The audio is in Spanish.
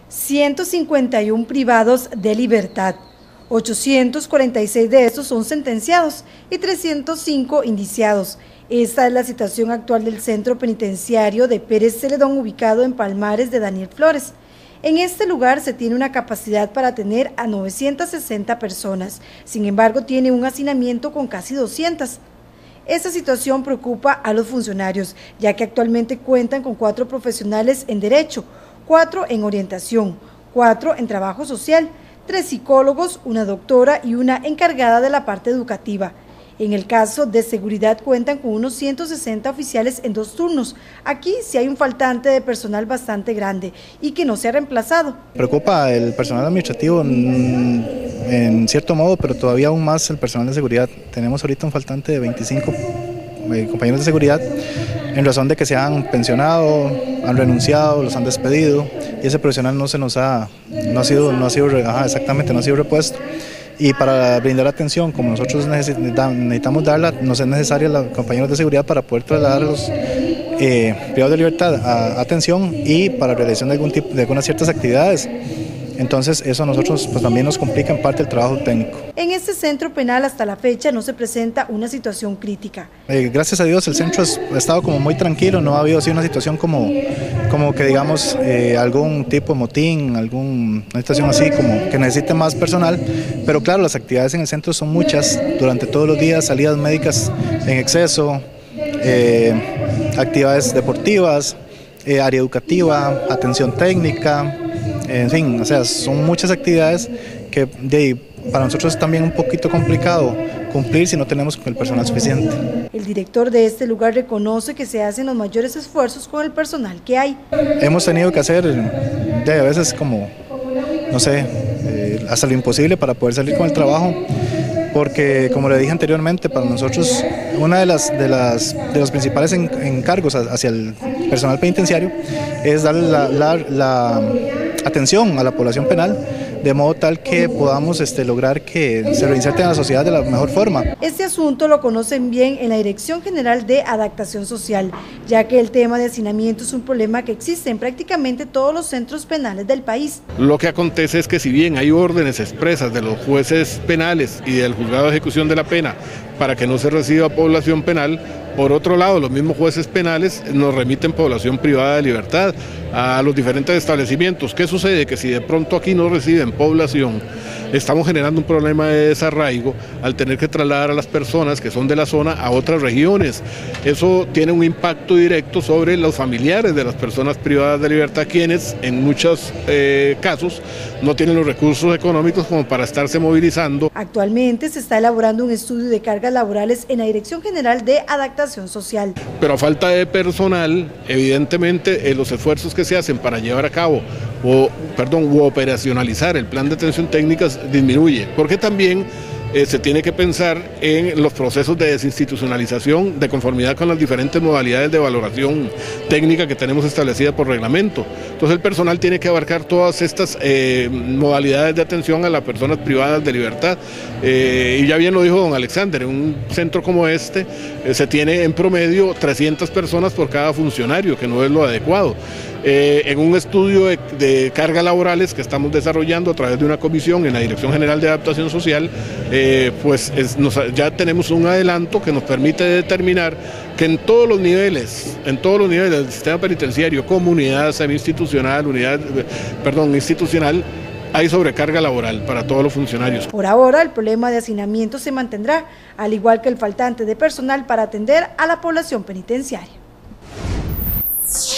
151 privados de libertad. 846 de estos son sentenciados y 305 indiciados. Esta es la situación actual del centro penitenciario de Pérez Celedón, ubicado en Palmares de Daniel Flores. En este lugar se tiene una capacidad para atender a 960 personas, sin embargo tiene un hacinamiento con casi 200. Esta situación preocupa a los funcionarios, ya que actualmente cuentan con 4 profesionales en Derecho, 4 en Orientación, 4 en Trabajo Social, 3 psicólogos, una doctora y una encargada de la parte educativa. En el caso de seguridad cuentan con unos 160 oficiales en 2 turnos. Aquí sí hay un faltante de personal bastante grande y que no se ha reemplazado. Preocupa el personal administrativo en cierto modo, pero todavía aún más el personal de seguridad. Tenemos ahorita un faltante de 25 compañeros de seguridad en razón de que se han pensionado, han renunciado, los han despedido y ese profesional no ha sido repuesto. Y para brindar atención, como nosotros necesitamos darla, nos es necesaria los compañeros de seguridad para poder trasladar a los privados de libertad a atención y para realización de algunas ciertas actividades. Entonces eso a nosotros pues, también nos complica en parte el trabajo técnico. En este centro penal hasta la fecha no se presenta una situación crítica. Gracias a Dios el centro ha estado como muy tranquilo, no ha habido así una situación como que digamos algún tipo de motín, una situación así como que necesite más personal, pero claro, las actividades en el centro son muchas, durante todos los días, salidas médicas en exceso, actividades deportivas, área educativa, atención técnica. En fin, o sea, son muchas actividades que para nosotros es también un poquito complicado cumplir si no tenemos el personal suficiente. El director de este lugar reconoce que se hacen los mayores esfuerzos con el personal que hay. Hemos tenido que hacer a veces como, no sé, hasta lo imposible para poder salir con el trabajo, porque como le dije anteriormente, para nosotros uno de los principales encargos hacia el personal penitenciario es darle la atención a la población penal, de modo tal que podamos lograr que se reinserten en la sociedad de la mejor forma. Este asunto lo conocen bien en la Dirección General de Adaptación Social, ya que el tema de hacinamiento es un problema que existe en prácticamente todos los centros penales del país. Lo que acontece es que si bien hay órdenes expresas de los jueces penales y del juzgado de ejecución de la pena para que no se reciba población penal, por otro lado, los mismos jueces penales nos remiten población privada de libertad a los diferentes establecimientos. ¿Qué sucede? Que si de pronto aquí no reciben población, estamos generando un problema de desarraigo al tener que trasladar a las personas que son de la zona a otras regiones. Eso tiene un impacto directo sobre los familiares de las personas privadas de libertad, quienes en muchos casos no tienen los recursos económicos como para estarse movilizando. Actualmente se está elaborando un estudio de cargas laborales en la Dirección General de Adaptación Social. Pero a falta de personal, evidentemente los esfuerzos que se hacen para llevar a cabo u operacionalizar el plan de atención técnica disminuye, porque también se tiene que pensar en los procesos de desinstitucionalización de conformidad con las diferentes modalidades de valoración técnica que tenemos establecida por reglamento. Entonces el personal tiene que abarcar todas estas modalidades de atención a las personas privadas de libertad. Y ya bien lo dijo don Alexander, en un centro como este se tiene en promedio 300 personas por cada funcionario, que no es lo adecuado. En un estudio de cargas laborales que estamos desarrollando a través de una comisión en la Dirección General de Adaptación Social, ya tenemos un adelanto que nos permite determinar que en todos los niveles del sistema penitenciario, comunidad, semi-institucional, institucional, hay sobrecarga laboral para todos los funcionarios. Por ahora, el problema de hacinamiento se mantendrá, al igual que el faltante de personal para atender a la población penitenciaria.